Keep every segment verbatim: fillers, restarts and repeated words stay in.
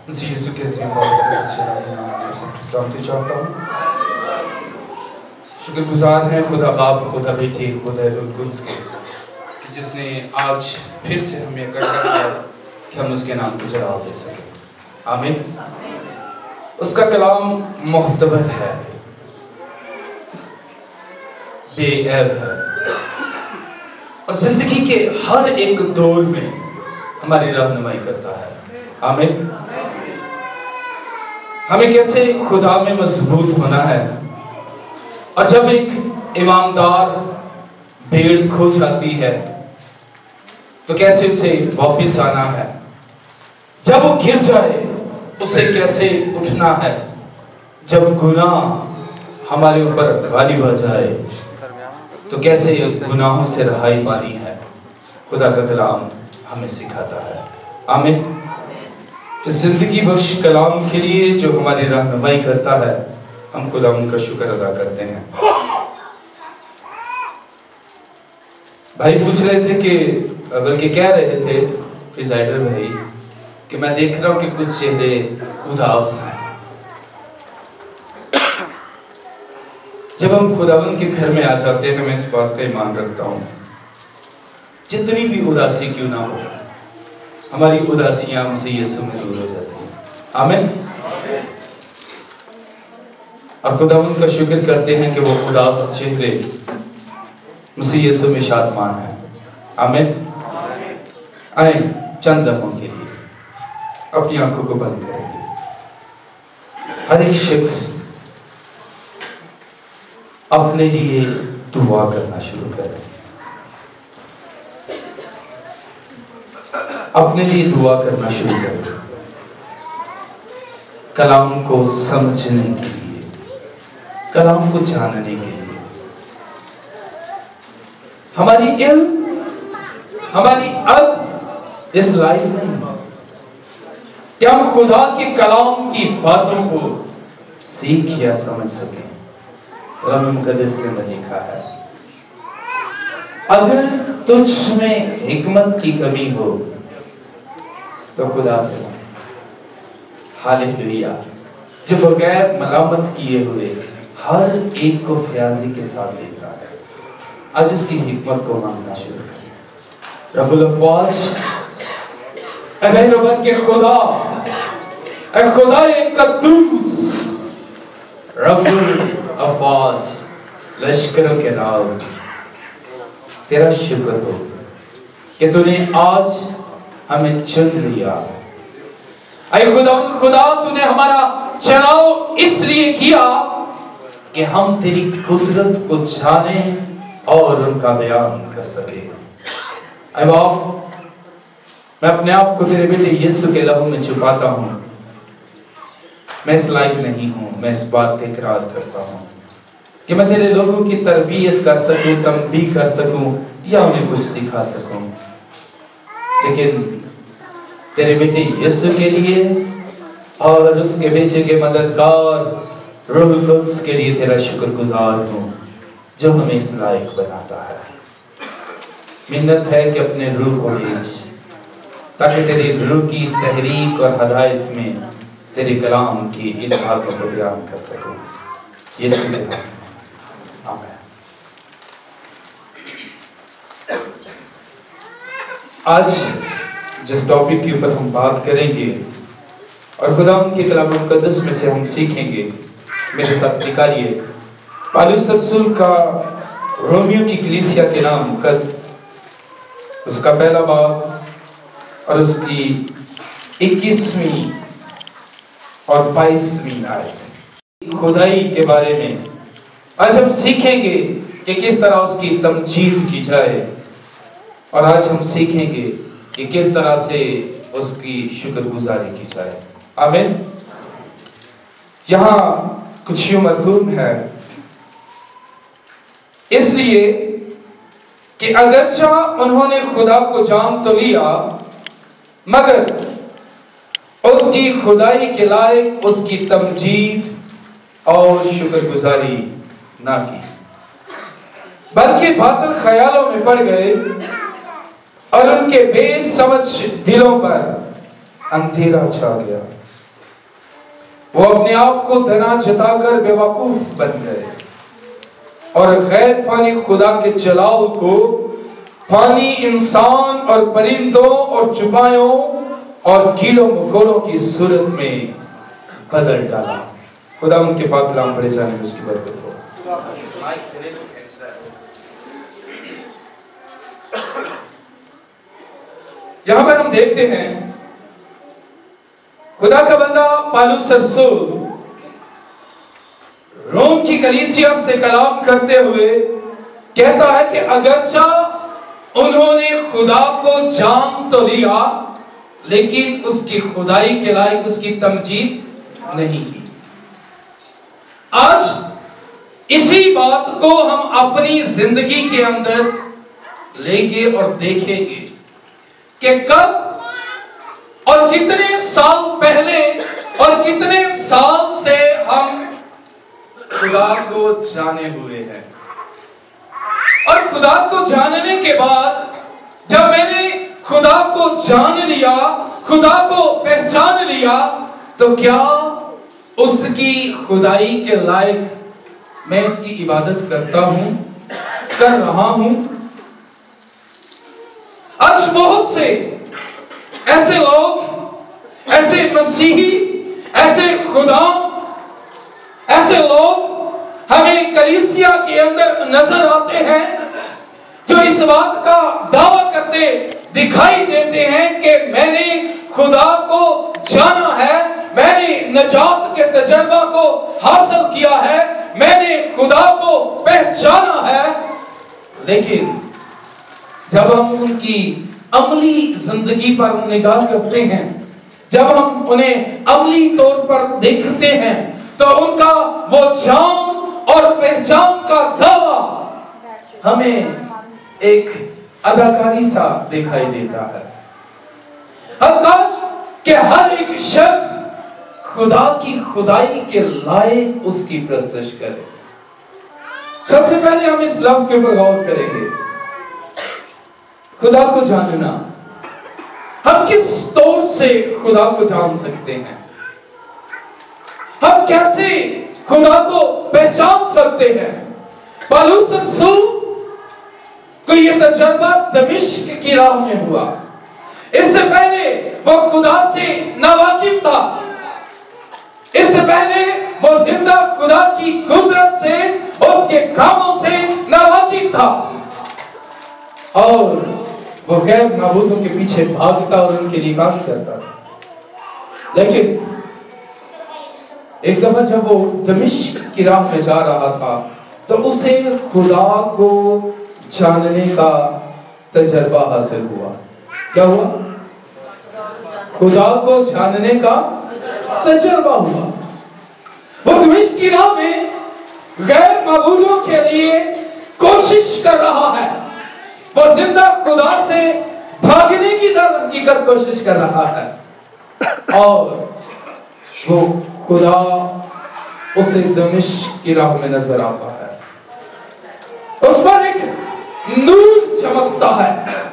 मसीह यीशु के सलामती चाहता हूँ। शुक्रगुजार हैं खुदा बाप, खुदा बेटे, खुदा रूह कुद्स के कि जिसने आज फिर से हमें इकट्ठा किया कि हम उसके नाम को जलाल दे सकें। आमीन। उसका कलाम मुख्तबर है, बेऐब है और जिंदगी के हर एक दौर में हमारी रहनुमाई करता है। आमीन। हमें कैसे खुदा में मजबूत होना है, और जब एक ईमानदार भेड़ खो जाती है तो कैसे उसे वापस आना है, जब वो गिर जाए उसे कैसे उठना है, जब गुनाह हमारे ऊपर गालिब आ जाए तो कैसे गुनाहों से रहाई पानी है, खुदा का कलाम हमें सिखाता है। आमीन। इस जिंदगी बख्श कलाम के लिए जो हमारी रहनुमाई करता है, हम खुदा उनका शुक्र अदा करते हैं। भाई पूछ रहे थे कि बल्कि कह रहे थे प्रिजाइडर भाई कि मैं देख रहा हूं कि कुछ चेहरे उदास हैं। जब हम खुदावन के घर में आ जाते हैं, मैं इस बात का ईमान रखता हूं, जितनी भी उदासी क्यों ना हो, हमारी उदासियां हमसे यीशु में दूर हो जाती हैं। आमीन। और खुदावन का शुक्र करते हैं कि वो उदास चेहरे मसीह यीशु में शादमान है। आमीन। आए चंद लम्हों के लिए अपनी आंखों को बंद करेंगे। हर एक शख्स अपने लिए दुआ करना शुरू करें, अपने लिए दुआ करना शुरू करें, कलाम को समझने के लिए, कलाम को जानने के लिए। हमारी इल्म, हमारी अद इस लायक नहीं कि हम खुदा के कलाम की बातों को सीख या समझ सकें। कुरान मुकद्दस के अंदर लिखा है, अगर तुझ में हिकमत की कमी हो तो खुदा से हालेलुया, जो बगैर मलामत किए हुए हर एक को फयाजी के साथ देख रहा है। आज उसकी हिकमत को मांगना शुरू करें। रब्बुल अफ़वाज, ऐ मेहरबान के खुदा, ऐ खुदा कद्दूस, रब्बुल अफ़वाज, लश्करों के नाम, तेरा शुक्र हो कि तूने आज हमें चुन लिया। ऐ खुदा खुदा तूने हमारा चुनाव इसलिए किया कि हम तेरी कुदरत को जाने और उनका बयान कर सके। ऐ बाप, मैं अपने आप को तेरे बेटे यीशु के लहू में छुपाता हूँ। मैं इस लायक नहीं हूँ, मैं इस बात का इकरार करता हूँ कि मैं तेरे लोगों की तरबियत कर सकूं, तंबीह कर सकूं या उन्हें कुछ सिखा सकूं, लेकिन तेरे बेटे यीशु के लिए और उसके बेटे के मददगार रूह कुद्स के लिए तेरा शुक्रगुजार हूँ, जो हमें इस लायक बनाता है। मिन्नत है कि अपने रूह को भेज, ताकि तेरी रूह की तहरीक और हदायत में तेरे कलाम की इन बातों को बयान कर सकूं। यीशु के नाम में आमीन। आज जिस टॉपिक के ऊपर हम बात करेंगे और खुदा के कलाम मुकद्दस में से हम सीखेंगे, मेरे साथ निकालिए पौलुस रसूल का रोमियो की कलीसिया के नाम खत, उसका पहला बाब और उसकी इक्कीसवीं और बाईसवीं आयत। खुदाई के बारे में आज हम सीखेंगे कि किस तरह उसकी तमजीद की जाए, और आज हम सीखेंगे कि किस तरह से उसकी शुक्रगुजारी की जाए। आमीन। यहाँ कुछ यूं मरकूम है, इसलिए कि अगरचा उन्होंने खुदा को जान तो लिया, मगर उसकी खुदाई के लायक उसकी तमजीद और शुक्रगुजारी ना की, बल्कि बातिल ख्यालों में पड़ गए और उनके बेसमझ दिलों पर अंधेरा छा गया। वो अपने आप को धना जताकर बेवकूफ बन गए और गैर फानी खुदा के जलाल को फानी इंसान और परिंदों और चुपायों और कीड़ों मकोड़ों की सूरत में बदल डाला। खुदा उनके पाक कलाम पढ़े जाने में उसकी बरकत हो। यहां पर हम देखते हैं खुदा का बंदा पौलुस रसूल रोम की कलीसिया से कलाम करते हुए कहता है कि अगरचा उन्होंने खुदा को जान तो लिया लेकिन उसकी खुदाई के लायक उसकी तमजीद नहीं की। आज इसी बात को हम अपनी जिंदगी के अंदर लेंगे और देखेंगे कि कब और कितने साल पहले और कितने साल से हम खुदा को जाने हुए हैं। और खुदा को जानने के बाद जब मैंने खुदा को जान लिया, खुदा को पहचान लिया, तो क्या उसकी खुदाई के लायक मैं उसकी इबादत करता हूं, कर रहा हूं? आज बहुत से ऐसे लोग, ऐसे मसीही, ऐसे खुदा, ऐसे लोग हमें कलीसिया के अंदर नजर आते हैं जो इस बात का दावा करते दिखाई देते हैं कि मैंने खुदा को जाना है, मैंने नजात के तजर्बा को हासिल किया है, मैंने खुदा को पहचाना है। लेकिन जब हम उनकी अमली जिंदगी पर निगाह करते हैं, जब हम उन्हें अमली तौर पर देखते हैं, तो उनका वो जान और पहचान का दावा हमें एक अदाकारी सा दिखाई देता है। आकाश के हर एक शख्स खुदा की खुदाई के लायक उसकी प्रस्तुत करे। सबसे पहले हम इस लफ्ज के ऊपर गौर करेंगे, खुदा को जानना। हम किस तौर से खुदा को जान सकते हैं? हम कैसे खुदा को पहचान सकते हैं? पौलुस रसूल को यह तजर्बा दमिश्क की राह में हुआ। इससे पहले वो खुदा से नावाकिफ था। इससे पहले वो जिंदा खुदा की कुदरत से, उसके कामों से नावाकिफ था और वो गैर माबूदों के पीछे भागता और उनके लिए काम करता था। लेकिन एक दफा जब वो दमिश्क की राह में जा रहा था तो उसे खुदा को जानने का तजर्बा हासिल हुआ। क्या हुआ? खुदा को जानने का तजर्बा हुआ। वो दमिश्क की राह में गैर माबूदों के लिए कोशिश कर रहा है। वो जिंदा खुदा से भागने की हकीकत कोशिश कर रहा है और वो खुदा उसे दमिश्क की राह में नजर आता है। उस पर एक नूर चमकता है,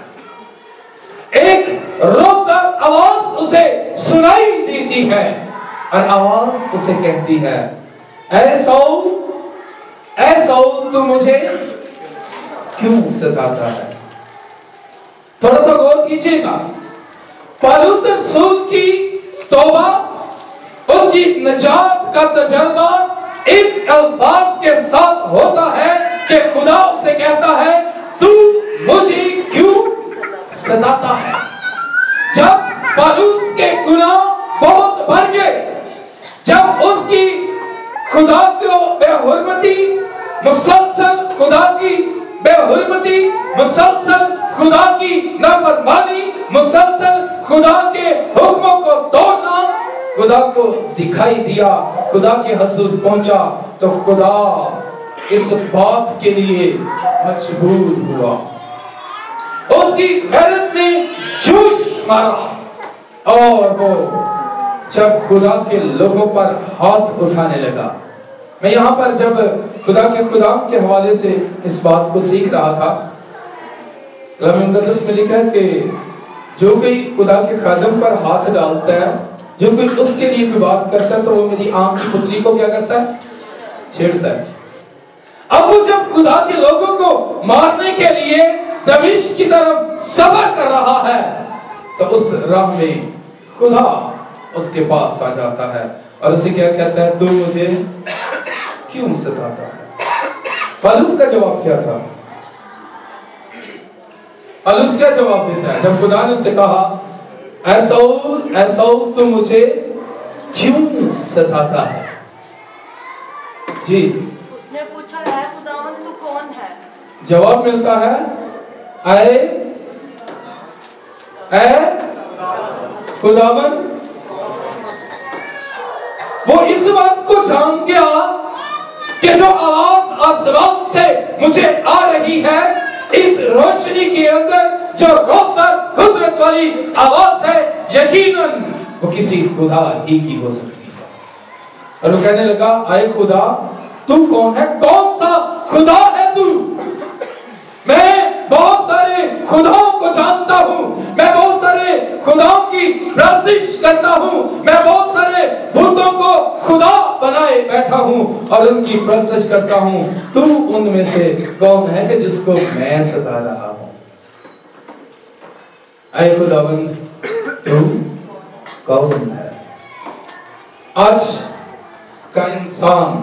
एक रोदार आवाज उसे सुनाई देती है और आवाज उसे कहती है, ऐ सौल, ऐ सौल तू मुझे क्यों सताता है? थोड़ा सा गौर कीजिएगा। पौलुस रसूल की तौबा, उसकी नजात का तजर्बा इन अल्फाज के साथ होता है कि खुदा उसे कहता है, तू मुझे क्यों सताता है? जब पौलुस के गुनाह बहुत बढ़ गए, जब उसकी खुदा को बेहुरमती, मुसलसल खुदा की बेहुरमती, मुसलसल खुदा की नाफरमानी, मुसलसल खुदा के हुक्मों को तोड़ना खुदा को दिखाई दिया, खुदा के हुजूर पहुंचा, तो खुदा इस बात के लिए मजबूर हुआ। उसकी गैरत ने जोश मारा और वो जब खुदा के लोगों पर हाथ उठाने लगा। मैं यहाँ पर जब खुदा के खुदाम के हवाले से इस बात को सीख रहा था, कलाम मुक़द्दस में लिखा है कि जो कोई खुदा के खादम पर हाथ डालता है जो कोई उसके लिए कोई बात करता है तो वो मेरी आंख की पुतली को क्या करता है? छेड़ता है। अब वो जब खुदा के लोगों को मारने के लिए दमिश्क की तरफ सफर कर रहा है तो उस राह में खुदा उसके पास आ जाता है और उसे क्या कहता है? तू मुझे क्यों सताता है? पौलुस का जवाब क्या था? पौलुस क्या जवाब देता है जब खुदा ने उससे कहा एसाऊ एसाऊ तू मुझे क्यों सताता है? जी, उसने पूछा है खुदावन तू कौन है? जवाब मिलता है आए ऐ खुदावन। वो इस बात को जान गया कि जो आवाज आसमान से मुझे आ रही है, इस रोशनी के अंदर जो रोतर कुदरत वाली आवाज है, यकीनन वो किसी खुदा ही की हो सकती है। और वो कहने लगा आए खुदा तू कौन है? कौन सा खुदा है तू? मैं बहुत सारे खुदाओं को जानता हूं, मैं बहुत सारे खुदाओं की प्रस्तिश करता हूं, मैं बहुत सारे भूतों को खुदा बनाए बैठा हूं और उनकी प्रस्तिश करता हूं। तू उनमें से कौन है कि जिसको मैं सता रहा हूं? ऐ खुदावन तू कौन है? आज का इंसान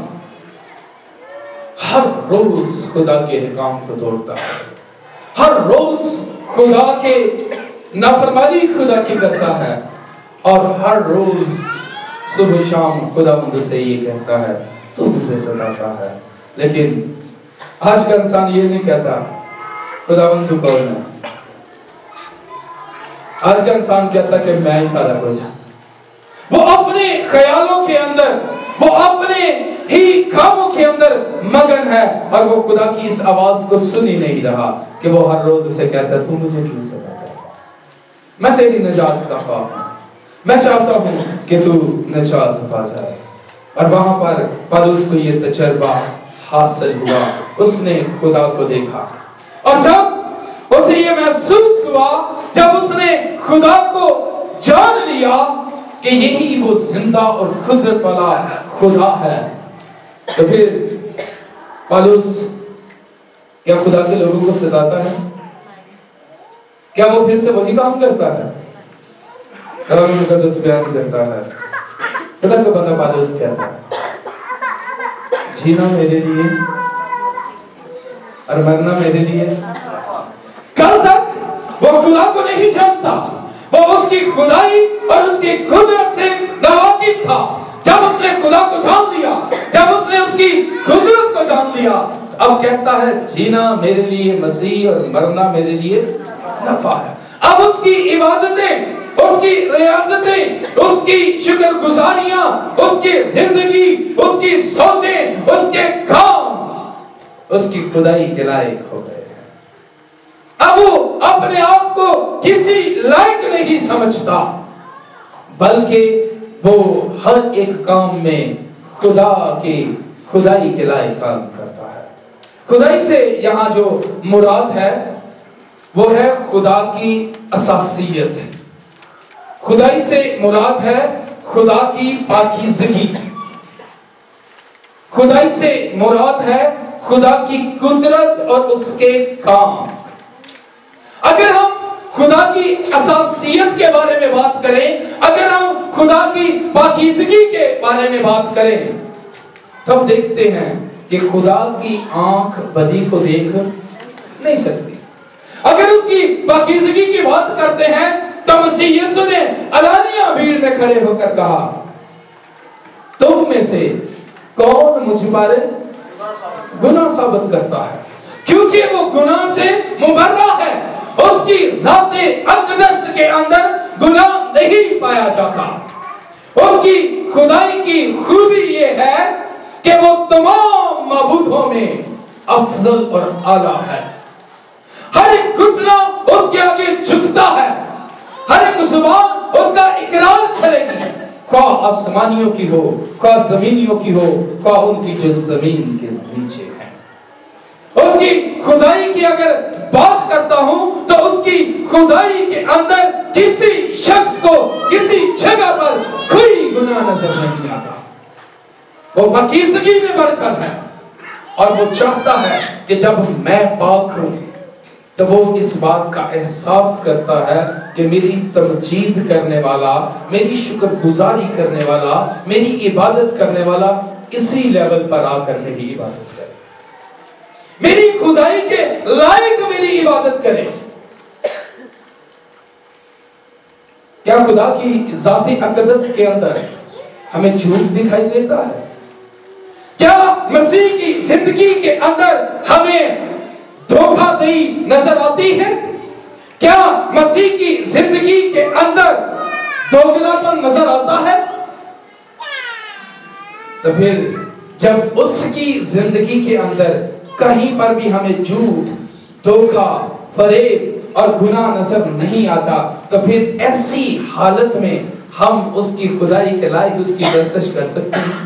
हर रोज खुदा के हुक्म को तोड़ता है, हर रोज खुदा के नाफरमानी खुदा की करता है और हर रोज सुबह शाम खुदा मुझसे ये कहता है तू मुझे सताता है। लेकिन आज का इंसान ये नहीं कहता खुदावन तू कौन है। आज का इंसान कहता कि मैं ही सारा कुछ। वो अपने ख्यालों के अंदर, वो अपने ही कामों के अंदर मगन है और वो खुदा की इस आवाज को सुन ही नहीं रहा कि वो हर रोज उसे कहता है तू मुझे क्यों सताता है? मैं तेरी निजात का ख्वाब हूं, मैं चाहता हूं कि तू निजात पा जाए। और वहां पर पौलुस को ये तजर्बा हासिल हुआ, उसने खुदा को देखा और जब उसे ये महसूस हुआ, जब उसने खुदा को जान लिया कि यही वो जिंदा और कुदरत वाला खुदा है, तो फिर पौलुस क्या खुदा के लोगों को सताता है? क्या वो फिर से वही काम करता है? कलाम मुकद्दस बयान करता है, खुदा का बंदा पौलुस कहता है जीना मेरे लिए और मरना मेरे लिए। कल तक वो खुदा को नहीं जानता, वो उसकी खुदाई और उसकी कुदरत से नावाकिफ था। जब उसने खुदा को जान लिया, जब उसने उसकी कुदरत को जान लिया, अब कहता है जीना मेरे लिए मसीह और मरना मेरे लिए नफा है। अब उसकी इबादतें, उसकी रियाजतें, उसकी शुक्रगुजारियां, उसकी जिंदगी, उसकी सोचें, उसके काम उसकी खुदाई के लायक हो गए। अब वो अपने आप को किसी लायक नहीं समझता, बल्कि वो हर एक काम में खुदा के खुदाई के लायक काम करता है। खुदाई से यहाँ जो मुराद है वो है खुदा की असासियत। खुदाई से मुराद है खुदा की पाकीज़गी। खुदाई से मुराद है खुदा की कुदरत और उसके काम। अगर हम खुदा की असासियत के बारे में बात करें, अगर हम खुदा की पाकीज़गी के बारे में बात करें, तब देखते हैं कि खुदा की आंख बदी को देख नहीं सकती। अगर उसकी पाकीज़गी की बात करते हैं तो मसीह यीशु ने अलानिया भीड़ में खड़े होकर कहा, तुम में से कौन मुझ पर गुनाह साबित करता है? क्योंकि वो गुनाह से मुबर्रा है, उसकी ज़ाते अक़दस के अंदर गुनाह नहीं पाया जाता। उसकी खुदाई की खूबी ये है कि वो तमाम माबूदों में अफजल और आला है। हर एक घुटना उसके आगे झुकता है, हर एक जुबान उसका इकरार करेगी, ख्वाह आसमानियों की हो, ख्वाह जमीनियों की हो, ख्वाह उनकी जो जमीन के नीचे है। उसकी खुदाई की अगर बात करता हूं तो उसकी खुदाई के अंदर किसी शख्स को किसी जगह पर नजर नहीं आता। वो पाकीज़गी में बढ़कर है और वो चाहता है कि जब मैं पाक हूं तो वो इस बात का एहसास करता है कि मेरी तमजीद करने वाला, मेरी शुक्रगुजारी करने वाला, मेरी इबादत करने वाला इसी लेवल पर आकर मेरी इबादत करे, मेरी खुदाई के लायक मेरी इबादत करे। क्या खुदा की जाती अक़दस के अंदर हमें झूठ दिखाई देता है? क्या मसीह की जिंदगी के अंदर हमें धोखाधड़ी नजर आती है? क्या मसीह की जिंदगी के अंदर दोगलापन नजर आता है? तो फिर जब उसकी जिंदगी के अंदर कहीं पर भी हमें झूठ, धोखा, फरेब और गुनाह नजर नहीं आता, तो फिर ऐसी हालत में हम उसकी खुदाई के लायक उसकी दस्तश कर सकते हैं।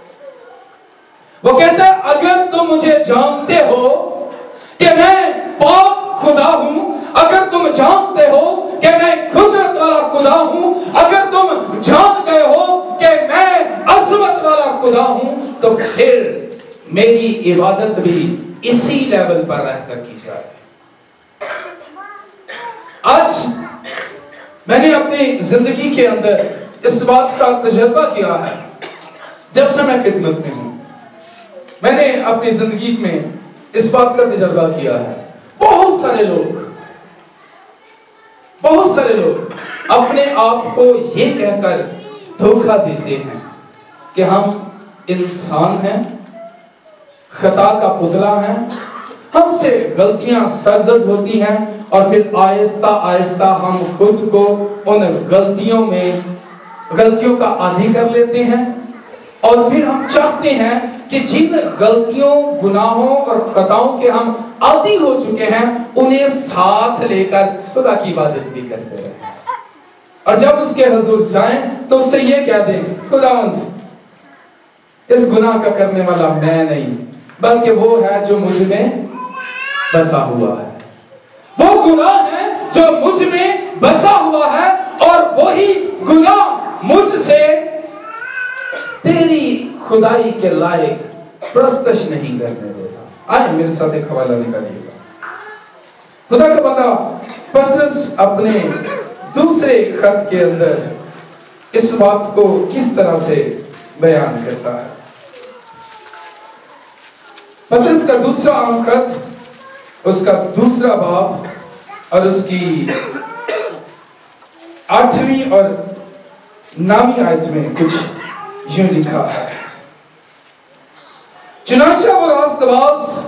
वो कहता है, अगर तुम मुझे जानते हो कि मैं पाक खुदा हूं, अगर तुम जानते हो कि मैं कुदरत वाला खुदा हूं, अगर तुम जान गए हो कि मैं अज़मत वाला खुदा हूं, तो फिर मेरी इबादत भी इसी लेवल पर रहकर की जाए। आज मैंने अपनी जिंदगी के अंदर इस बात का तजुर्बा किया है। जब से मैं खिदमत में हूं, मैंने अपनी जिंदगी में इस बात का तजुर्बा किया है। बहुत सारे लोग बहुत सारे लोग अपने आप को ये कहकर धोखा देते हैं कि हम इंसान हैं, खता का पुतला हैं, हमसे गलतियां सरजद होती हैं और फिर आहिस्ता आहिस्ता हम खुद को उन गलतियों में गलतियों का आदी कर लेते हैं और फिर हम चाहते हैं कि जिन गलतियों, गुनाहों और खताओं के हम आदी हो चुके हैं उन्हें साथ लेकर खुदा की इबादत भी करते रहें। और जब उसके हुजूर जाएं तो उससे ये कह दें, खुदावंद, इस गुनाह का करने वाला मैं नहीं बल्कि वो है जो मुझ में बसा हुआ है। वो गुनाह है जो मुझ में बसा हुआ है और वही गुनाह मुझसे तेरी खुदाई के लायक प्रस्तश नहीं करने देता। आए मेरे साथ एक हवाला निकालिएगा। खुदा का बंदा पतरस अपने दूसरे खत के अंदर इस बात को किस तरह से बयान करता है। पतरस का दूसरा आम खत, उसका दूसरा बाब और उसकी आठवीं और नौवीं आयत में कुछ यूं लिखा है, चुनांचे वो रास्तबाज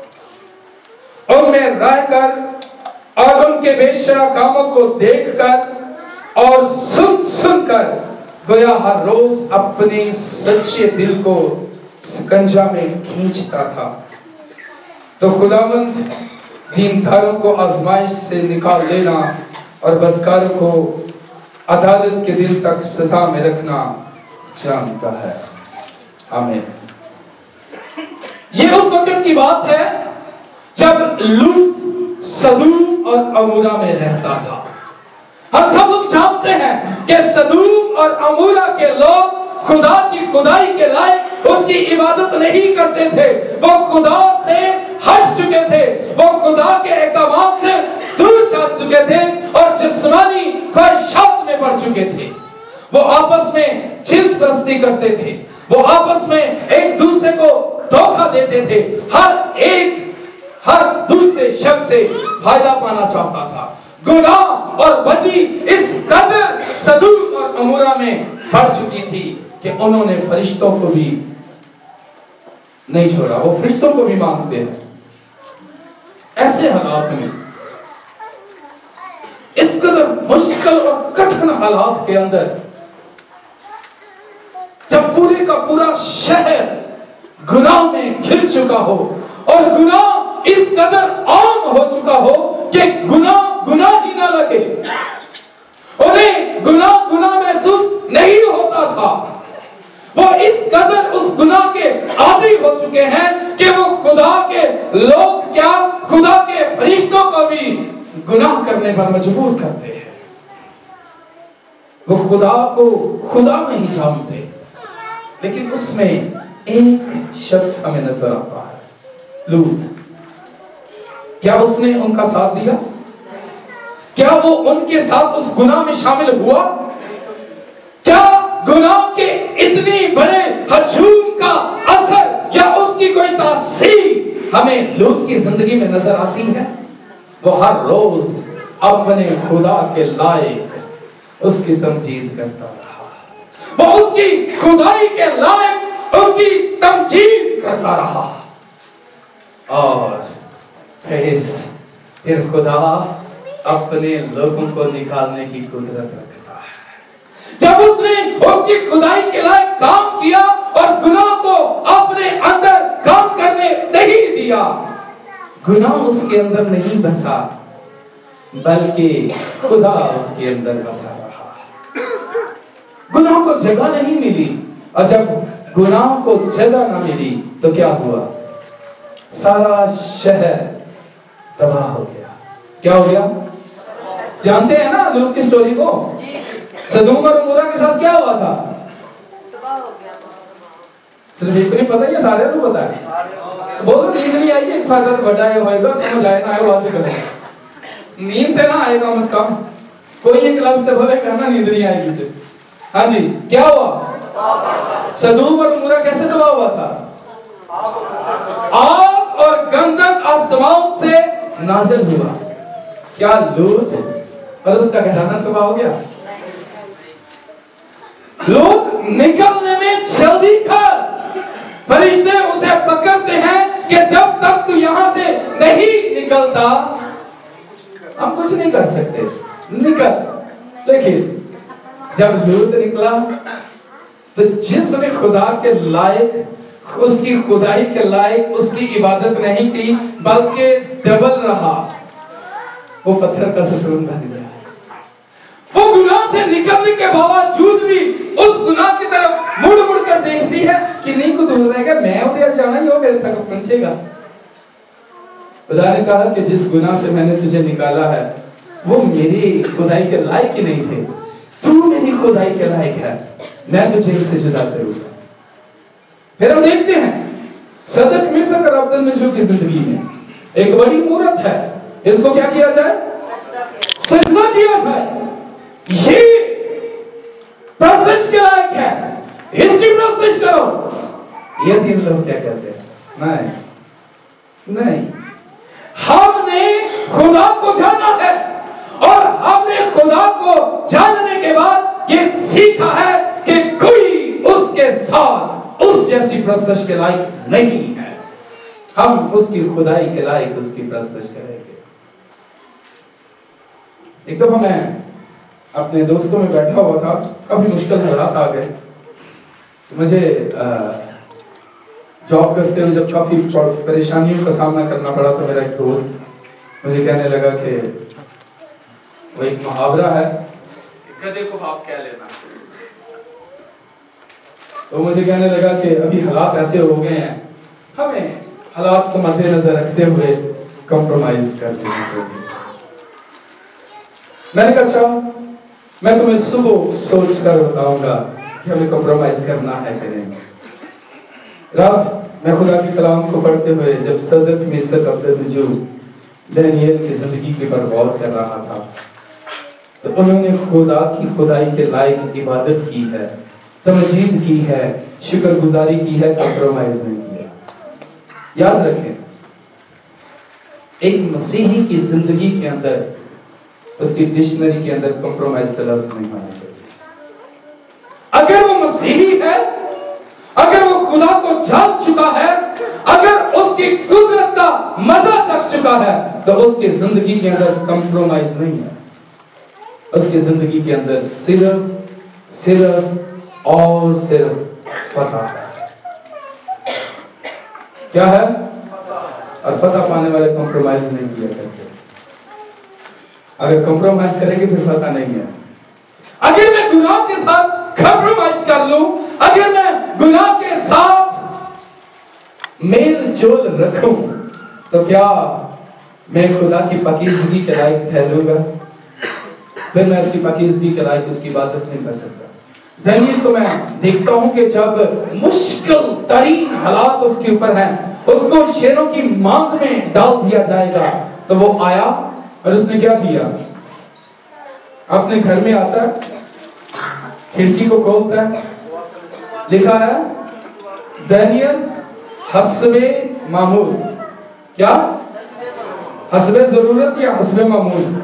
उनमें रहकर और उनके बेशरा कामों को देखकर और सुन सुनकर गोया हर रोज अपने सच्चे दिल को शिकंजा में खींचता था। तो खुदावंद दीनदारों को आजमाइश से निकाल देना और बदकारों को अदालत के दिन तक सजा में रखना जानता है। आमीन। ये उस वक्त की बात है जब लूत सदूम और अमूरा में रहता था। हम सब लोग जानते हैं कि सदूम और अमूरा के लोग खुदा की खुदाई के लायक उसकी इबादत नहीं करते थे। वो खुदा से हट चुके थे, वो खुदा के अहकाम से दूर जा चुके थे और जिस्मानी ख्वाहिशात में पड़ चुके थे। वो आपस में जिस प्रस्ती करते थे, वो आपस में एक दूसरे को धोखा देते थे। हर एक हर दूसरे शख्स से फायदा पाना चाहता था। गुनाह और बदी इस कदर सदूम और अमूरा में बढ़ चुकी थी कि उन्होंने फरिश्तों को भी नहीं छोड़ा, वो फरिश्तों को भी मांगते हैं। ऐसे हालात में, इस कदर मुश्किल और कठिन हालात के अंदर, जब पूरे का पूरा शहर गुनाह में घिर चुका हो और गुनाह इस कदर आम हो चुका हो कि गुनाह गुनाह ही ना लगे, उन्हें गुनाह गुनाह महसूस नहीं होता था। वो इस कदर उस गुनाह के आदी हो चुके हैं कि वो खुदा के लोग क्या, खुदा के फरिश्तों को भी गुनाह करने पर मजबूर करते हैं। वो खुदा को खुदा नहीं जानते, लेकिन उसमें एक शख्स हमें नजर आता है, लूत। क्या उसने उनका साथ दिया? क्या वो उनके साथ उस गुनाह में शामिल हुआ? क्या गुनाह के इतनी बड़े हजूम का असर या उसकी कोई तासीर हमें लूत की जिंदगी में नजर आती है? वो हर रोज अपने खुदा के लायक उसकी तमजीद करता रहा, वो उसकी खुदाई के लायक उसकी तमजीद करता रहा। और फिर फिर खुदा अपने लोगों को निकालने की कुदरत रखता है। जब उसने उसकी खुदाई के लायक काम किया और गुनाह को अपने अंदर काम करने नहीं दिया, गुनाह उसके अंदर नहीं बसा, बल्कि खुदा उसके अंदर बसा रहा। गुनाह को जगह नहीं मिली, और जब गुनाह को जगह ना मिली तो क्या हुआ? सारा शहर तबाह हो गया। क्या हो गया? जानते हैं ना लूत की स्टोरी को? सदूम और अमोरा के साथ क्या हुआ था? तबाह हो गया। सिर्फ एक नहीं पता, ये सारे को पता है। बोलो नींद नहीं आई, एक फायदा तो बड़ा है होएगा, समझ आए ना आए बात करें। नींद तो ना आए कम से कम, कोई एक लफ्ज तो बोले कहना नींद नहीं आई मुझे। हाँ जी, क्या हुआ? सदूम और अमोरा कैसे तबाह हुआ था? आग और गंधक आसमान से नाज़िल हुआ। क्या लूत और उसका घराना तबाह हो गया? लूत निकलने में जल्दी कर, फरिश्ते उसे पकड़ते हैं कि जब तक तू यहां से नहीं निकलता हम कुछ नहीं कर सकते, निकल। लेकिन जब लूत निकला तो जिसने खुदा के लायक, उसकी खुदाई के लायक उसकी इबादत नहीं की, बल्कि डबल रहा, वो पत्थर का सतून बन गया। वो गुनाह से निकलने के बावजूद भी उस गुनाह की तरफ मुड़ मुड़ कर देखती है कि नहीं को दूर रहेगा, मैं उधर जाना ही हो, मेरे तक पहुंचेगा। खुदा ने कहा कि जिस गुनाह से मैंने तुझे निकाला है वो मेरी खुदाई के लायक ही नहीं थे, तू मेरी खुदाई के लायक है, मैं तुझे इनसे जुदा करूंगा। फिर हम देखते हैं सदक मिस्र और अब्दुल मजूद की जिंदगी में एक बड़ी मूरत है, इसको क्या किया जाए? सजदा किया जाए। ये प्रस्तुत के लायक है, इसकी प्रस्तुत करो। ये तीन लोग क्या कहते हैं? नहीं नहीं, हमने खुदा को जाना है और हमने खुदा को जानने के बाद ये सीखा है कि कोई उसके साथ उस जैसी प्रस्तुत के लायक नहीं है। हम उसकी खुदाई के लायक उसकी प्रस्तुत करेंगे। एक दफा मैं अपने दोस्तों में बैठा हुआ था, काफी मुश्किल हालात आ गए। मुझे जॉब करते हुए जब काफी परेशानियों का सामना करना पड़ा तो मेरा एक दोस्त मुझे कहने लगा कि वो एक मुहावरा है, गधे को बाप कह लेना। तो मुझे कहने लगा कि अभी हालात ऐसे हो गए हैं, हमें हालात को मद्देनजर रखते हुए कॉम्प्रोमाइज कर देना चाहिए। मैंने कहा अच्छा, मैं तुम्हें सुबह सोच कर बताऊंगा कि हमें कॉम्प्रोमाइज करना है कि नहीं। रात मैं खुदा के कलाम को पढ़ते हुए जब सदक मिस्र अब्दुल मजूद दानियल की जिंदगी के पर गौर कर रहा था तो उन्होंने खुदा की खुदाई के लायक इबादत की है, तमजीद की है, शुक्रगुजारी की है, कॉम्प्रोमाइज नहीं किया। याद रखें, एक मसीही की जिंदगी के अंदर उसकी डिक्शनरी के अंदर कॉम्प्रोमाइज का लफ्ज नहीं होना चाहिए। अगर वो मसीही है, अगर वो खुदा को जान चुका है, अगर उसकी कुदरत का मजा चख चुका है, तो उसकी जिंदगी के अंदर कॉम्प्रोमाइज नहीं है। उसकी जिंदगी के अंदर सिर्फ सिर्फ और सिर्फ फतह है। क्या है? और फतह पाने वाले कॉम्प्रोमाइज नहीं किया करते। अगर कॉम्प्रोमाइज करेंगे फिर फतह नहीं है। अगर मैं गुनाह के साथ कॉम्प्रोमाइज कर लूं, अगर मैं गुनाह के साथ मेल जोल रखूं, तो क्या मैं खुदा की पाकीज़गी के लायक ठहरूंगा? फिर मैं उसकी पाकीज़गी के लायक उसकी इबादत नहीं कर सकता। दानियल को मैं देखता हूँ कि जब मुश्किल तरीन हालात उसके ऊपर हैं, उसको शेरों की मांग में डाल दिया जाएगा, तो वो आया और उसने क्या किया? अपने घर में आता है, खिड़की को खोलता है, लिखा है दानियल हस्बे मामूल। क्या? हस्बे जरूरत या हस्बे मामूल?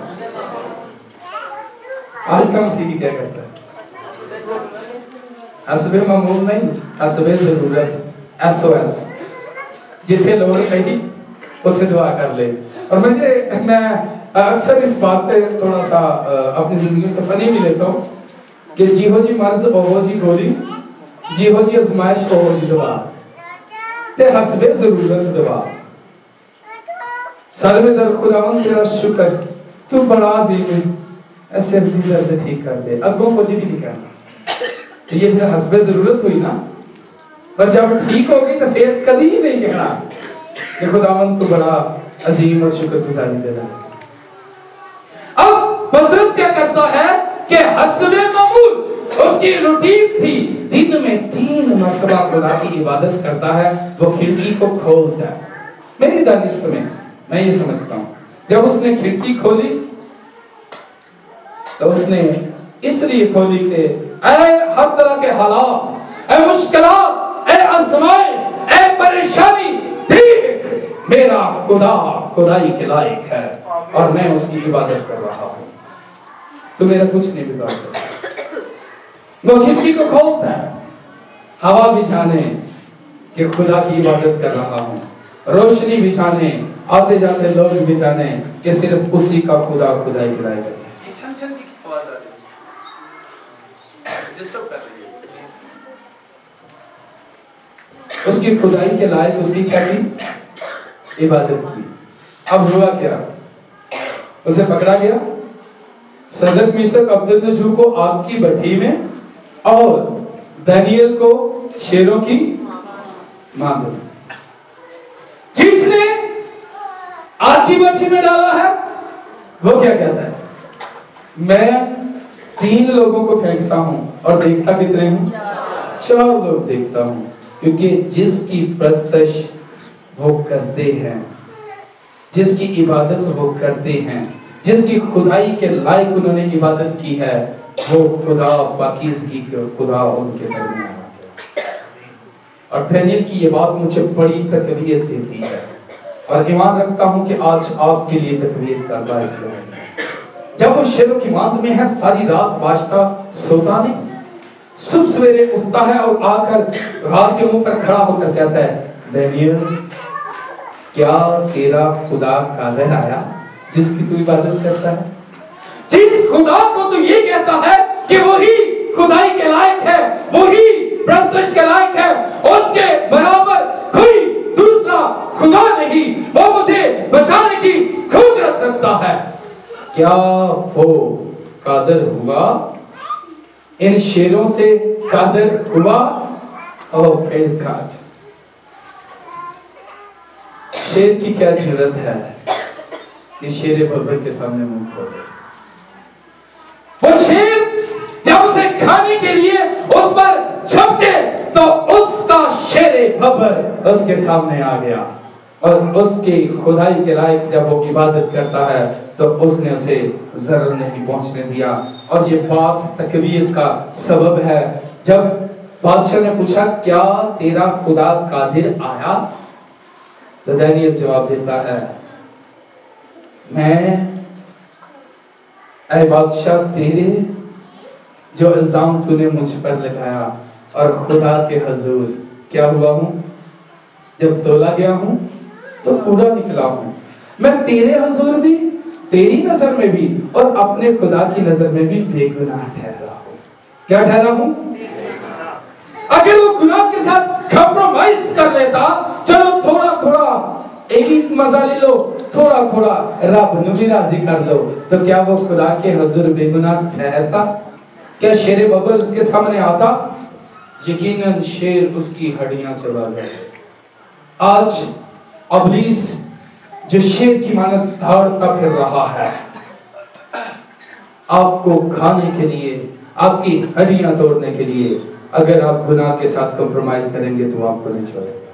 आज का मसीही क्या करता है? हस्बे मामूल नहीं, हस्बे जरूरत, एस ओ एस। जिसे लोग कही उसे दुआ कर ले। और मुझे मैं अक्सर इस बात पे थोड़ा सा अपनी जिंदगी से फनी भी लेता हूँ कि जी हो जी मर्ज ओहो जी गोली, जी हो जी आजमाइश ओहो जी दवा, ते हस्बे जरूरत दवा। सर्वे दर खुदावन तेरा शुक्र, तू बड़ा अजीम है, ऐसे दर्द ठीक कर दे, अगों को जी भी नहीं करना। तो ये फिर हस्बे जरूरत हुई ना, पर जब ठीक हो गई तो फिर कभी ही नहीं कहना कि खुदावन तू बड़ा अजीम और शुक्रगुजारी देना। अब पतरस क्या करता है कि हस्बे मामूल उसकी रूटीन थी, दिन में तीन मरतबा खुदा की इबादत करता है, वो खिड़की को खोलता है। मेरी दानिश में मैं ये समझता हूँ, जब उसने खिड़की खोली तो उसने इसलिए खोली कि ऐ हर तरह के हालात, ऐ मुश्किलात, ऐ आज़माइश, ऐ परेशानी, देख मेरा खुदा खुदाई के लायक है और मैं उसकी इबादत कर रहा हूँ, तो मेरा कुछ नहीं बिगाड़ सकता। वो खिड़की को खोलता है, हवा भी जाने कि खुदा की इबादत कर रहा हूँ, रोशनी भी जाने, आते जाते लोग भी जाने कि सिर्फ उसी का खुदा खुदाई के लायक है। उसकी खुदाई के लायक उसकी क्या की? इबादत की। अब हुआ क्या? उसे पकड़ा गया, सदक मिसक अब्दुल को आग की भट्टी में और दानियल को शेरों की मांग में। जिसने आग की भट्टी में डाला है वो क्या कहता है? मैं तीन लोगों को फेंकता हूं और देखता कितने हूं? चार लोग देखता हूं, क्योंकि जिसकी प्रस्तश वो करते हैं, जिसकी इबादत वो करते हैं, जिसकी खुदाई के लायक उन्होंने इबादत की है, वो खुदा पाकीज़गी के खुदा उनके दरमियान है। और दानियल की ये बात मुझे बड़ी तकलीफ देती है और ईमान रखता हूं कि आज आपके लिए तकलीफ का बायस है। जब वो शेरों की मांद में है, सारी रात बादशाह सोता नहीं, सुबह सवेरे उठता है और आकर रात के मुंह पर खड़ा होकर कहता है, दानियल क्या तेरा खुदा कादिर आया जिसकी तू इबादत करता है? जिस खुदा को तू ये कहता है कि वही खुदाई के लायक है, वही प्रस्तुत के लायक है, उसके बराबर कोई दूसरा खुदा नहीं, वो मुझे बचाने की कुदरत रखता है। क्या वो कादिर हुआ? इन शेरों से कादिर हुआ? Oh praise God. शेर की क्या जरूरत है कि शेर बब्बर के सामने मुंह खोले? वो शेर जब उसे खाने के लिए उस पर झपटे तो उसका शेर बब्बर उसके सामने आ गया और उसकी खुदाई के लायक जब वो इबादत करता है तो उसने उसे जरूर नहीं पहुंचने दिया। और ये बात तकलीफ का सबब है। जब बादशाह ने पूछा क्या तेरा खुदा कादिर आया, तो दानियल जवाब देता है, मैं ऐ बादशाह तेरे जो इल्जाम तूने मुझ पर लगाया और खुदा के हजूर क्या हुआ हूं, जब तोला गया हूं तो पूरा निकला हूं। मैं तेरे हजूर भी, तेरी नजर में भी और अपने खुदा की नजर में भी बेगुनाह ठहरा हूं। क्या ठहरा हूं? अगर वो गुनाह के साथ कंप्रोमाइज कर लेता, चलो थोड़ा थोड़ा एक ही मजा ले लो, थोड़ा थोड़ा रब नू भी राजी कर लो, तो क्या वो खुदा के हजूर बेगुनाह ठहरता? क्या शेर बब्बर उसके सामने आता? यकीनन शेर उसकी हड्डियां चबा गए। आज इब्लीस जो शेर की मानत दौड़ता फिर रहा है, आपको खाने के लिए, आपकी हड्डियां तोड़ने के लिए, अगर आप गुनाह के साथ कंप्रोमाइज करेंगे तो वो आपको नहीं छोड़ेगा।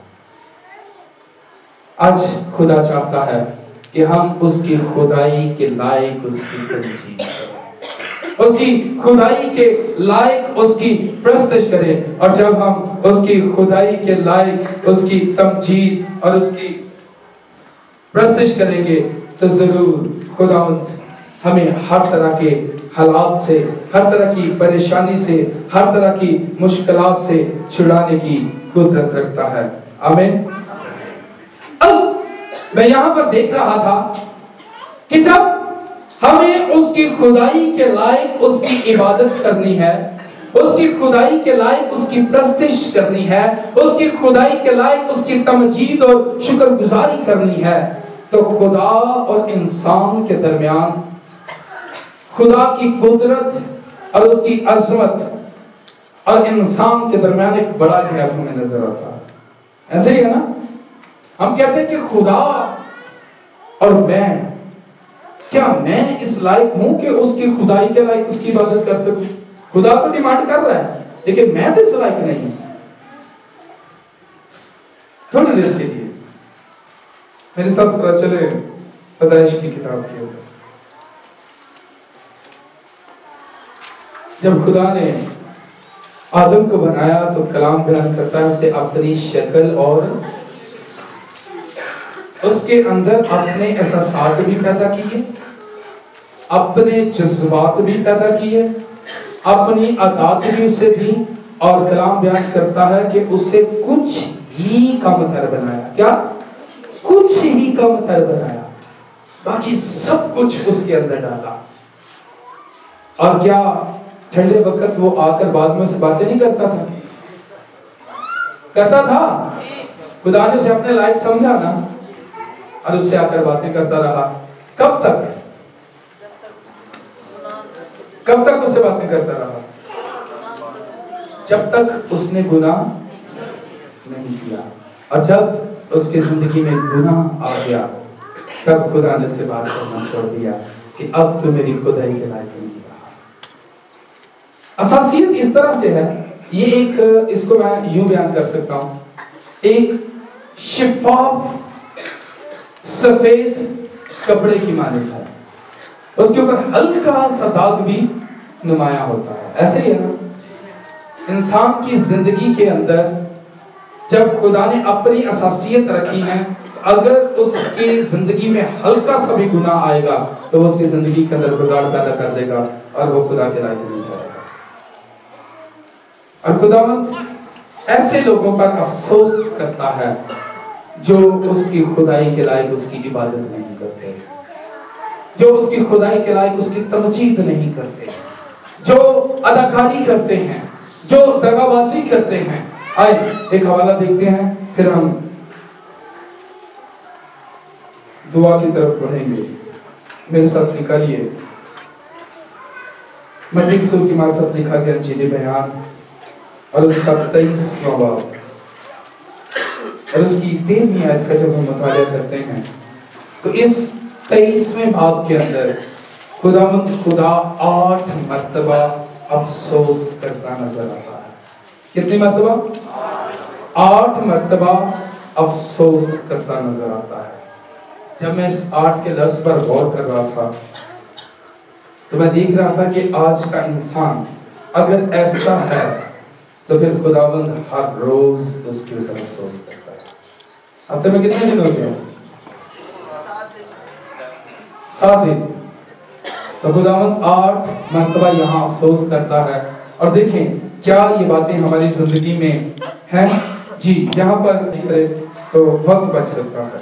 आज खुदा चाहता है कि हम उसकी खुदाई के लायक उसकी तमजीद करें, उसकी खुदाई के लायक उसकी प्रस्तुत करें। और जब हम उसकी खुदाई के लायक उसकी तमजीद और उसकी प्रस्तुत करेंगे तो जरूर खुदावंद हमें हर तरह के हालात से, हर तरह की परेशानी से, हर तरह की मुश्किलात से छुड़ाने की कुदरत रखता है। आमीन। अब मैं यहां पर देख रहा था कि जब हमें उसकी खुदाई के लायक उसकी इबादत करनी है, उसकी खुदाई के लायक उसकी प्रस्तुत करनी है, उसकी खुदाई के लायक उसकी तमजीद और शुक्रगुजारी करनी है, तो खुदा और इंसान के दरमियान खुदा की कुदरत और उसकी अजमत और इंसान के दरमियान एक बड़ा गैप हमें नजर आता है। ऐसे ही है ना, हम कहते हैं कि खुदा और मैं, क्या मैं इस लायक हूं कि उसकी खुदाई के लायक उसकी इबादत कर सकूं? खुदा तो डिमांड कर रहा है, लेकिन मैं तो इस लायक नहीं हूं। थोड़ी देर के लिए मेरे साथ पता चले पैदाइश की किताब के ऊपर। जब खुदा ने आदम को बनाया तो कलाम बयान करता है उसे अपनी शक्ल और उसके अंदर अपने एहसासात भी पैदा किए, अपने जज्बात भी पैदा किए, अपनी आदत भी उसे दी। और कलाम बयान करता है कि उसे कुछ ही कमतर बनाया। क्या? कुछ ही कमतर बनाया, बाकी सब कुछ उसके अंदर डाला। और क्या ठंडे वक्त वो आकर बाद में से बातें नहीं करता था? करता था। खुदा ने उसे अपने लायक समझा ना, और उससे आकर बातें करता रहा। कब तक? कब तक उससे बातें करता रहा? जब तक उसने गुनाह नहीं किया। और जब उसकी जिंदगी में गुनाह आ गया, तब खुदा ने उससे बात करना छोड़ दिया कि अब तो मेरी खुदाई के लायक नहीं रहा। असासियत इस तरह से है, ये एक, इसको मैं यूं बयान कर सकता हूं, एक शिफाफ सफेद कपड़े की मानिंद है, उसके ऊपर हल्का सा दाग भी नुमाया होता है। ऐसे ही है ना, इंसान की जिंदगी के अंदर जब खुदा ने अपनी असासियत रखी है, अगर उसकी जिंदगी में हल्का सा भी गुनाह आएगा तो वो उसकी जिंदगी के अंदर बिगाड़ पैदा कर देगा और वो खुदा के लायक नहीं रहेगा। और खुदावंद ऐसे लोगों पर अफसोस करता है जो उसकी खुदाई के लायक उसकी इबादत नहीं करते, जो उसकी खुदाई के लायक उसकी तमजीद नहीं करते, जो अदाकारी करते हैं, जो दगाबाजी करते हैं। आए एक हवाला देखते हैं, फिर हम दुआ की तरफ बढ़ेंगे। मेरे साथ निकालिए मजीद सूर की मार्फत लिखा गया अंजील बयान और उसका तेईसवां बाब और उसकी तेरहवीं आयत का जब हम मुताला करते हैं तो इस तेईसवें बाब के अंदर खुदावंद खुदा आठ मर्तबा अफसोस करता नजर आता है। कितनी मर्तबा? आठ मर्तबा अफसोस करता नजर आता है। जब मैं इस आठ के लफ्ज पर गौर कर रहा था तो मैं देख रहा था कि आज का इंसान अगर ऐसा है तो फिर खुदावंद हर रोज उसके ऊपर अफसोस करता है। हफ्ते में कितने दिन हो गए? सात दिन। तो खुदावंद आठ मर्तबा यहाँ अफसोस करता है। और देखें क्या ये बातें हमारी जिंदगी में हैं? जी, यहाँ पर तो वक्त बच सकता है।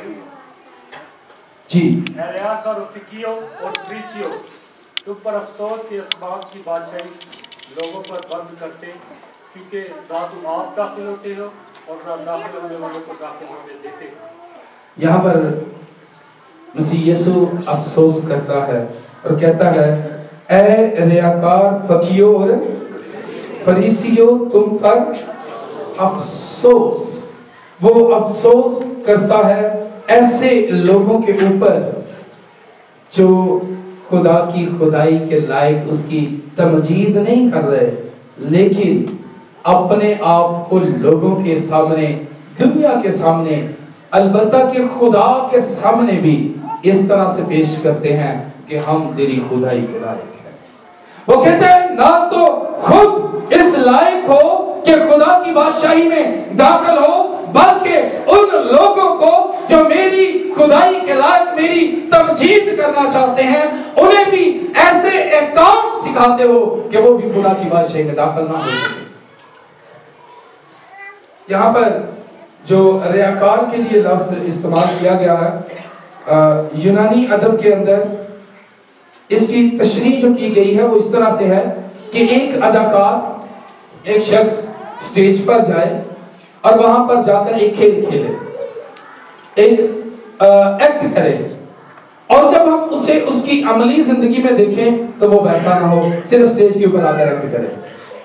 जी, और फरीसियों, तुम पर अफसोस के असबाब की बादशाही लोगों पर बंद करते, क्योंकि ना तुम आप दाखिल होते हो और ना दाखिल होने वालों को दाखिल होने देते। यहाँ पर मसीह यीशु अफसोस करता है और कहता है, ए रियाकार फकीरों और फरीसियों, तुम पर अफसोस। वो अफसोस करता है ऐसे लोगों के ऊपर जो खुदा की खुदाई के लायक उसकी तमजीद नहीं कर रहे, लेकिन अपने आप को लोगों के सामने, दुनिया के सामने, अलबत्ता कि खुदा के सामने भी इस तरह से पेश करते हैं कि हम तेरी खुदाई के लायक हैं। वो कहते हैं ना तो खुद इस लायक हो कि खुदा की बादशाही में दाखिल हो, बल्कि उन लोगों को जो मेरी खुदाई के लायक मेरी तमजीद करना चाहते हैं, उन्हें भी ऐसे एक काम सिखाते हो कि वो भी खुदा की बादशाही में दाखिल ना हो सके। यहाँ पर जो रियाकार के लिए लफ्ज इस्तेमाल किया गया है, यूनानी अदब के अंदर इसकी तशरीह जो की गई है वो इस तरह से है कि एक अदाकार, एक शख्स स्टेज पर जाए और वहां पर जाकर एक खेल खेले, एक एक्ट करे, और जब हम उसे उसकी अमली जिंदगी में देखें तो वो वैसा ना हो, सिर्फ स्टेज के ऊपर आकर एक्ट करे।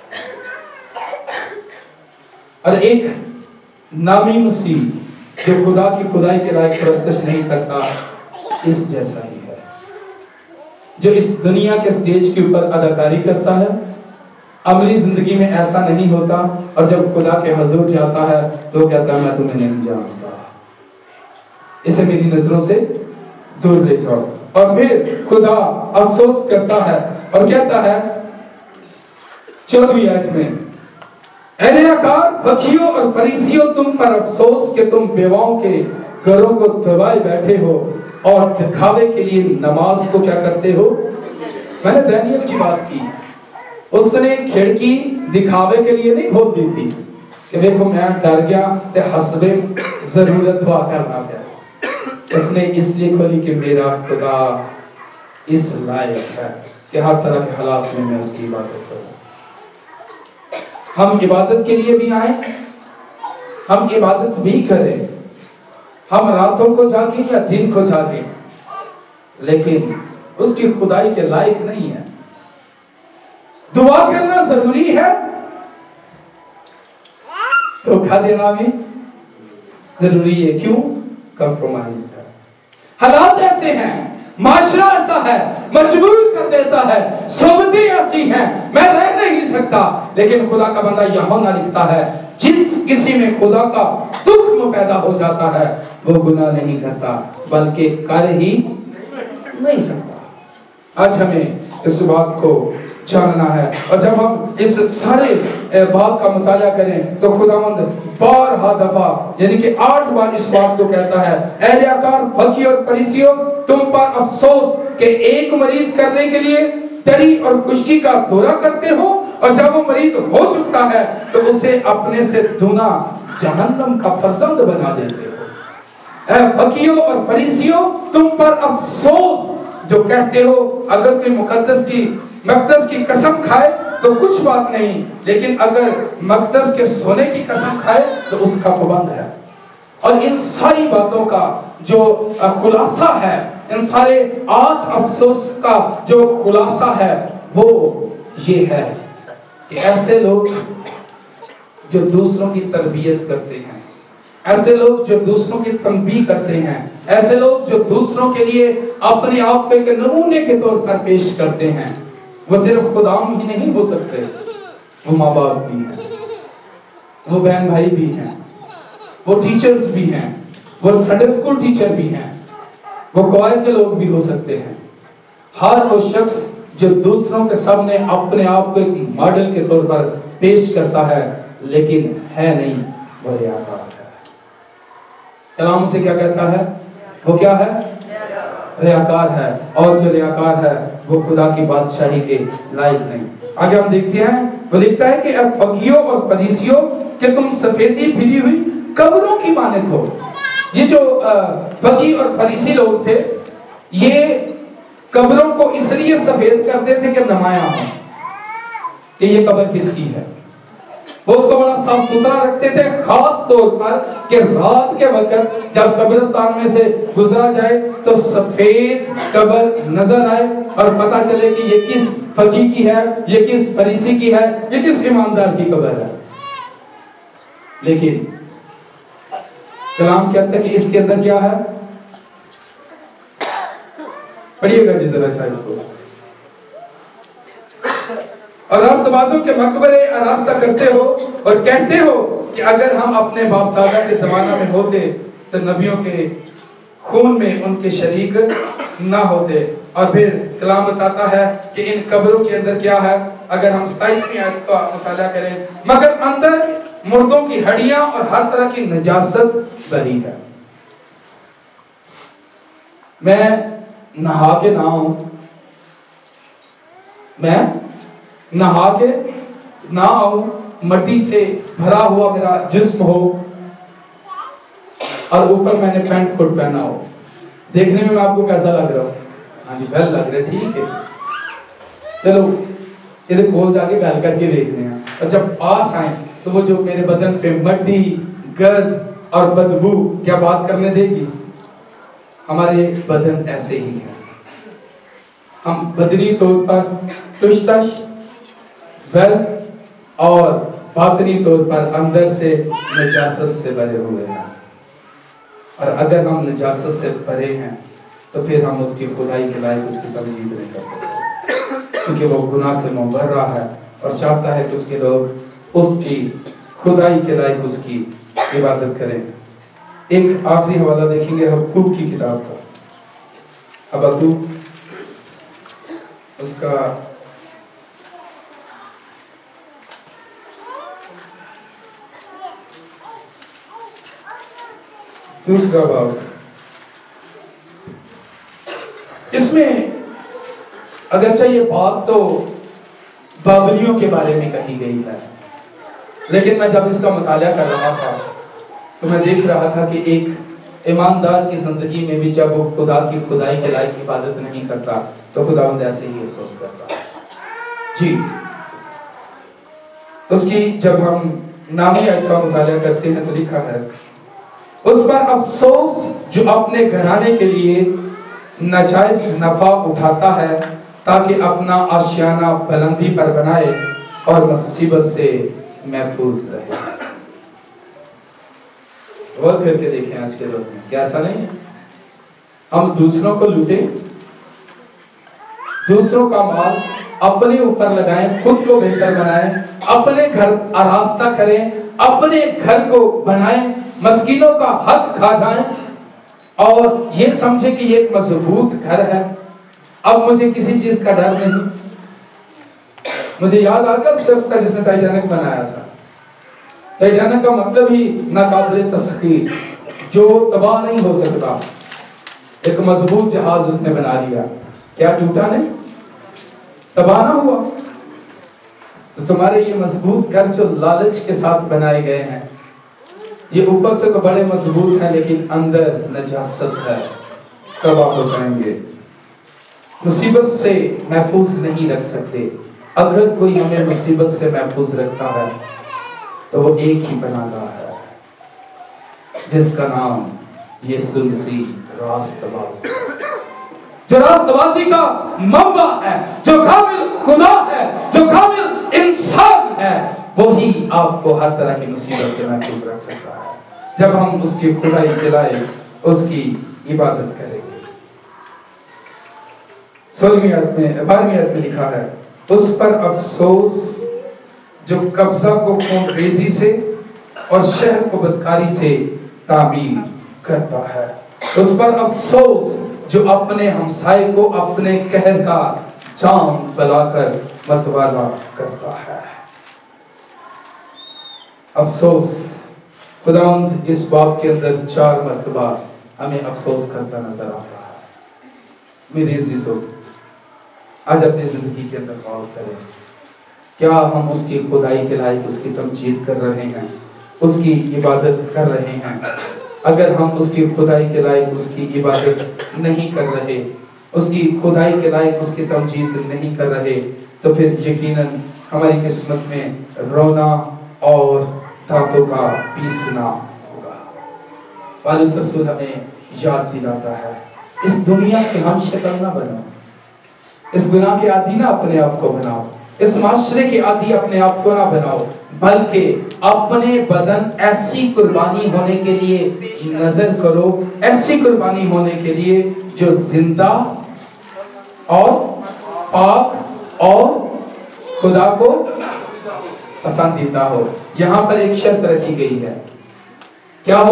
और एक नामी मसीह जो खुदा की खुदाई के लायक परस्तश नहीं करता, इस जैसा ही है, जो इस दुनिया के स्टेज के ऊपर अदाकारी करता है, अमली जिंदगी में ऐसा नहीं होता, और जब खुदा के हुजूर जाता है तो कहता है मैं तुम्हें नहीं जानता, इसे मेरी नजरों से दूर ले जाओ। और फिर खुदा अफसोस करता है और कहता है चौदहवीं आयत में, ऐ रियाकार, फकीरों और फरीसियों, तुम पर अफसोस कि तुम बेवाओं के घरों को दबाए बैठे हो और दिखावे के लिए नमाज को क्या करते हो। मैंने दानियल की बात की, उसने खिड़की दिखावे के लिए नहीं खोल दी थी कि देखो मैं डर गया ते हसबे जरूरत दुआ करना गया। उसने इसलिए खोली कि मेरा खुदा इस लायक है कि हर तरह के हालात में मैं उसकी इबादत करूं। हम इबादत के लिए भी आए, हम इबादत भी करें, हम रातों को जागे या दिन को जागे, लेकिन उसकी खुदाई के लायक नहीं है। दुआ करना जरूरी है, धोखा देना भी जरूरी है। क्यों? कंप्रोमाइज है। हालात ऐसे हैं, माशरा ऐसा है, मजबूर कर देता है, सोबतें ऐसी हैं, मैं रह नहीं सकता। लेकिन खुदा का बंदा यहाँ ना लिखता है, जिस किसी में खुदा का दुख पैदा हो जाता है वो गुनाह नहीं करता, बल्कि कर ही नहीं सकता। आज हमें इस बात को जानना है, और जब हम इस सारे बात का मुताला करें तो खुदावंद बारहा दफा यानी कि आठ बार इस बात को कहता है, ऐ रियाकार, फकी और फरीसियों, तुम पर अफसोस कि एक मरीद करने के लिए तरी और खुश्की का दौरा करते हो, और जब वो मरीद हो चुका है तो उसे अपने से दूना जहन्नम का फर्जंद बना देते हो। ऐ फकीयों और फरीसियों, तुम पर अफसोस जो कहते हो, अगर कोई मुकद्दस की मकदस की कसम खाए तो कुछ बात नहीं, लेकिन अगर मकदस के सोने की कसम खाए तो उसका पाबंद है। और इन सारी बातों का जो खुलासा है, इन सारे आठ अफसोस का जो खुलासा है वो ये है कि ऐसे लोग जो दूसरों की तरबियत करते हैं, ऐसे लोग जो दूसरों की तंबीह करते हैं, ऐसे लोग जो दूसरों के लिए अपने आप को एक नमूने के तौर पर पेश करते हैं, वो सिर्फ खुदाम ही नहीं हो सकते, वो माँ बाप भी हैं, वो बहन भाई भी हैं, वो टीचर्स भी हैं, वो संडे स्कूल टीचर भी हैं, वो क्वायर के लोग भी हो सकते हैं। हर वो शख्स जो दूसरों के सामने अपने आप को एक मॉडल के तौर पर पेश करता है, लेकिन है नहीं, वो रियाकार है। कलाम से क्या कहता है? वो क्या है? रियाकार है। और जो रियाकार है वो खुदा की बादशाही के लायक नहीं। आगे हम देखते हैं, वो लिखता है कि अब फकीयों और फरीसियों कि तुम सफेदी फिरी हुई कब्रों की मानत हो। ये जो फकी और फरीसी लोग थे, ये कब्रों को इसलिए सफेद करते थे कि नुमाया हो कि ये कब्र किसकी है। वो उसको बड़ा साफ सुथरा रखते थे, खास तौर पर कि रात के वक्त जब कब्रिस्तान में से गुजरा जाए तो सफेद कब्र नजर आए और पता चले कि ये किस फकी की है, ये किस फरीसी की है, ये किस ईमानदार की कब्र है। लेकिन कलाम कहता है कि इसके अंदर क्या है? पढ़िएगा जी जरा साहिब को। और रास्तबाजों के मकबरे आरास्ता करते हो और कहते हो कि अगर हम अपने बाप दादा के जमाना में होते तो नबियों के खून में उनके शरीक ना होते। और फिर कलाम बताता है कि इन कब्रों के अंदर क्या है, अगर हम सताईसवीं आयत का मुताला करें, मगर अंदर मुर्दों की हड्डियां और हर तरह की नजासत भरी है। मैं नहा के ना आऊं, मैं नहा के ना आऊं, मट्टी से भरा हुआ मेरा जिस्म हो और ऊपर मैंने पैंट कोट पहना हो, देखने में मैं आपको कैसा लग रहा हूं? हाँ जी वेल लग रहा है, ठीक है। चलो इधर खोल जाके वेल करके देखते हैं। और जब पास आए तो वो जो मेरे बदन पे मट्टी, गर्द और बदबू क्या बात करने देगी? हमारे बदन ऐसे ही है, हम बदनी तौर पर तुश्तश वेल और बातनी तौर पर अंदर से नजासत से भरे हुए हैं। और अगर हम नजासत से भरे हैं तो फिर हम उसकी खुदाई के लायक उसकी तमजीद नहीं कर सकते, क्योंकि वो गुनाह से मुंह भर रहा है और चाहता है कि उसके लोग उसकी खुदाई के लायक उसकी इबादत करें। एक आखिरी हवाला देखेंगे हबक्कूक की किताब का। हबक्कूक उसका दूसरा बाब, इसमें अगरचे ये बात तो बाबलियों के बारे में कही गई है, लेकिन मैं जब इसका मुताला कर रहा था तो मैं देख रहा था कि एक ईमानदार की जिंदगी में भी जब वो खुदा की खुदाई के लायक इबादत नहीं करता तो खुदावंद ऐसे ही अफसोस करता जी। उसकी जब हम नामी आयत का मुताला करते हैं तो लिखा है, उस पर अफसोस जो अपने घराने के लिए नाजायज नफा उठाता है ताकि अपना आशियाना बुलंदी पर बनाए और मुसीबत से महफूज रहे। और करके देखें आज के दौर में क्या ऐसा नहीं है? हम दूसरों को लूटें, दूसरों का माल अपने ऊपर लगाएं, खुद को बेहतर बनाएं, अपने घर आरास्ता करें, अपने घर को बनाएं, मस्कीनों का हक खा जाएं और ये समझे कि ये एक मजबूत घर है, अब मुझे किसी चीज का डर नहीं। मुझे याद आ गया उस शख्स का जिसने टाइटैनिक बनाया था। टाइटैनिक का मतलब ही नाकाबिल तस्खीर, जो तबाह नहीं हो सकता। एक मजबूत जहाज उसने बना लिया, क्या टूटा नहीं, तबाह ना हुआ। तो तुम्हारे ये मजबूत घर जो लालच के साथ बनाए गए हैं, ये ऊपर से तो बड़े मजबूत हैं लेकिन अंदर नजासत है, तबाह हो जाएंगे, मुसीबत से महफूज नहीं रख सकते। अगर कोई हमें मुसीबत से महफूज रखता है तो वो एक ही बनाता है जिसका नाम यीशु मसीह रास्तबाज़, जो रास्तबाज़ी का मंबा है, जो कामिल खुदा है, जो कामिल इंसान है, वो ही आपको हर तरह की मुसीबत से महफूज रख सकता है जब हम उसकी खुदाई दिलाए उसकी इबादत करेंगे। सोलहवीं आयत में बारहवीं आयत में लिखा है, उस पर अफसोस जो कब्जा को खून रेजी से और शहर को बदकारी से तामीर करता है। उस पर अफसोस जो अपने हमसाये को अपने कहर का जाम बनाकर मतवाला करता है। अफसोस, खुदावंद इस बाब के अंदर चार मर्तबा हमें अफसोस करता नजर आ रहा है। मेरे अजीजों, आज अपनी जिंदगी के अंदर गौर करें, क्या हम उसकी खुदाई के लायक उसकी तमजीद कर रहे हैं, उसकी इबादत कर रहे हैं? अगर हम उसकी खुदाई के लायक उसकी इबादत नहीं कर रहे, उसकी खुदाई के लायक उसकी तमजीद नहीं कर रहे, तो फिर यकीनन हमारी किस्मत में रोना और दांतों का पीसना होगा। पौलुस रसूल हमें याद दिलाता है, इस दुनिया के हम शक्ल ना बनो, इस गुनाह के आदि ना अपने आप को बनाओ, इस माशरे के आदि अपने आप को ना बनाओ, बल्कि अपने बदन ऐसी कुर्बानी होने के लिए नजर करो, ऐसी कुर्बानी होने के लिए जो जिंदा और पाक और खुदा को पसंदीदा हो। यहां पर एक शर्त रखी गई है, क्या हो?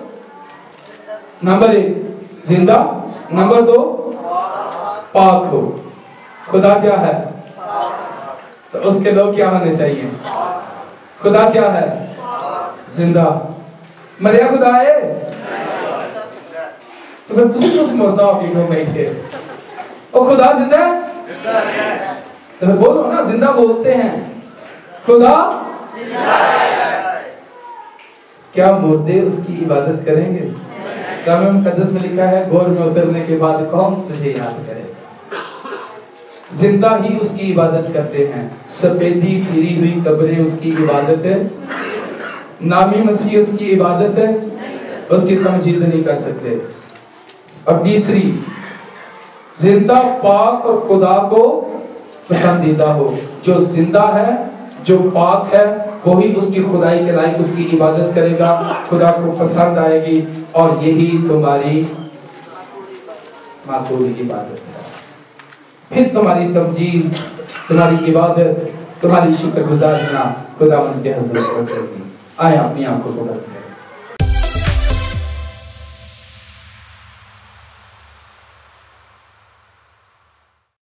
नंबर एक जिंदा, नंबर दो पाक हो। खुदा क्या है? तो उसके लोग क्या होने चाहिए? खुदा क्या है? जिंदा। मरिया खुदा है तो फिर तुम कुछ मुर्दा होगी क्यों बैठे? और खुदा जिंदा है तो फिर बोलो ना, जिंदा बोलते हैं, खुदा जिंदा है। क्या मुर्दे उसकी इबादत करेंगे? कलाम मुकद्दस में लिखा है, घोर में उतरने के बाद कौन तुझे याद करे? जिंदा ही उसकी इबादत करते हैं। सफेदी फिरी हुई कब्रें उसकी इबादत है, नामी मसीह उसकी इबादत है, उसकी तमजीद नहीं कर सकते। और तीसरी, जिंदा पाक और खुदा को पसंदीदा हो। जो जिंदा है, जो पाक है, वही उसकी खुदाई के लायक उसकी इबादत करेगा, खुदा को पसंद आएगी, और यही तुम्हारी माकूल इबादत है। फिर तुम्हारी तमजीद, तुम्हारी इबादत, तुम्हारी शुक्रगुजारियां खुदा उनके हज़ूर पहुंचेगी। आए अपनी आंखों को बंद करें।